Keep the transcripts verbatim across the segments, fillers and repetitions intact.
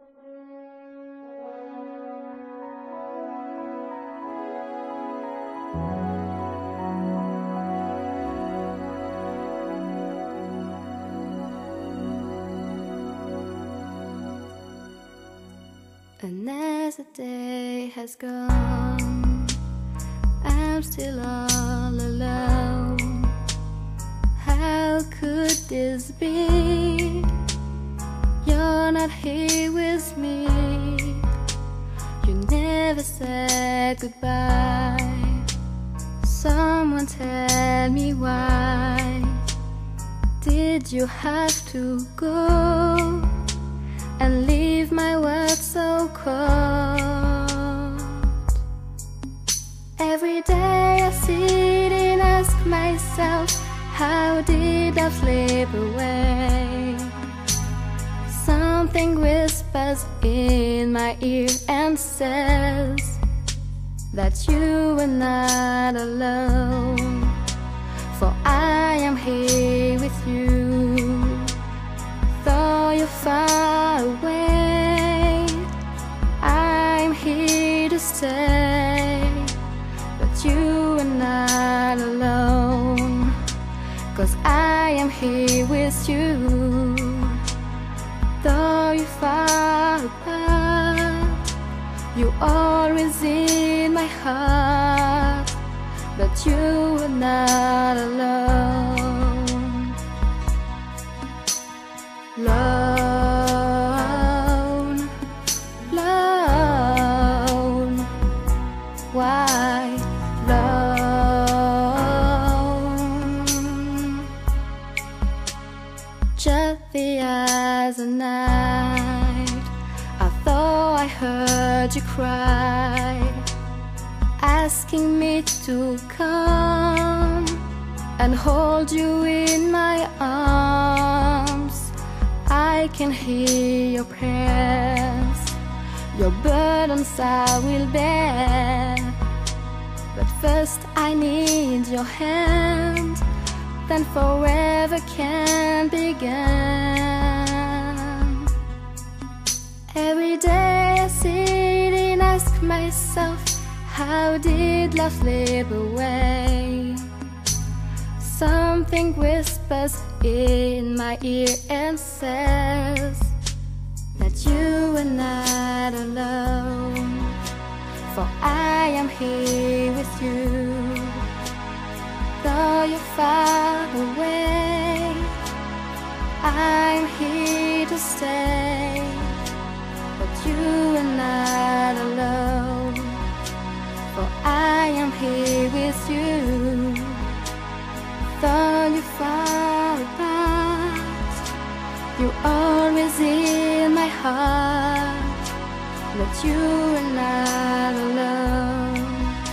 And as the day has gone, I'm still all alone. How could this be? You're not here with me. You never said goodbye. Someone tell me why did you have to go and leave my world so cold? Every day I sit and ask myself, how did I slip away? Something whispers in my ear and says that you are not alone, for I am here with you. Though you're far away, I'm here to stay. But you are not alone, 'cause I am here with you. Though you're far apart, you're always in my heart. But you are not alone. Lone, lone, why lone? Just the other night, I thought I heard you cry, asking me to come and hold you in my arms. I can hear your prayers, your burdens I will bear. But first I need your hand, then forever can begin. Every day I sit and ask myself, how did love slip away? Something whispers in my ear and says that you are not alone, for I am here with you. Though you're far away, I'm here to stay. But you are not alone, for I am here with you. Though you're far apart, you're always in my heart. But you are not alone.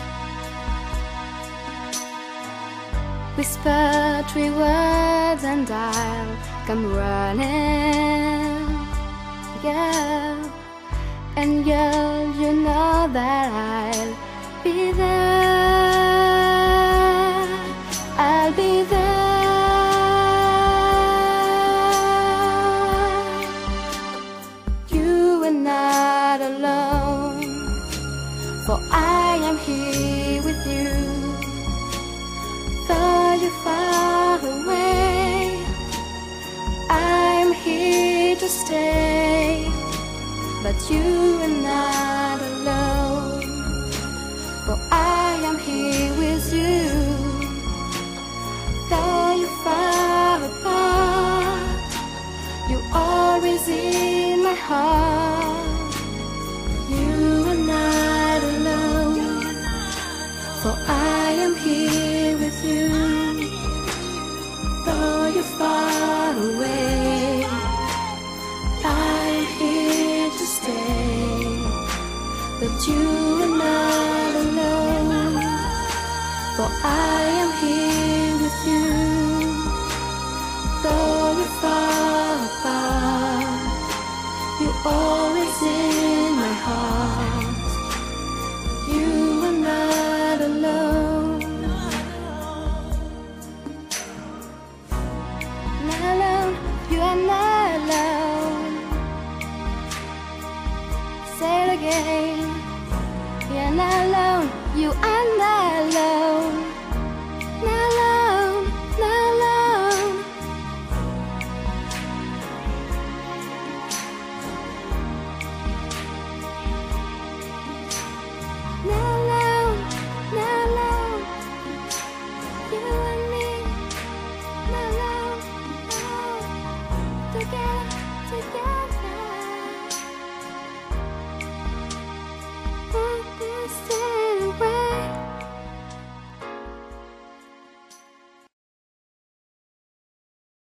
Whisper three words and I'll come running, girl. And girl, you know that I'll be there. I'll be there. You are not alone, for I am here with you. Though you're far away, I'm here to stay. But you are not alone, for I am here with you. Though you're far apart, you're always in my heart. You are not alone, for I am here with you. Though you're far away, I'm here to stay. But you are not alone, for I am here with you. Though we're far apart, you're always in my heart. You are not alone. Not alone, you are not alone. not alone. You are not alone. Not alone, not alone. Not alone, not alone. You and me, not alone, no. Together, together.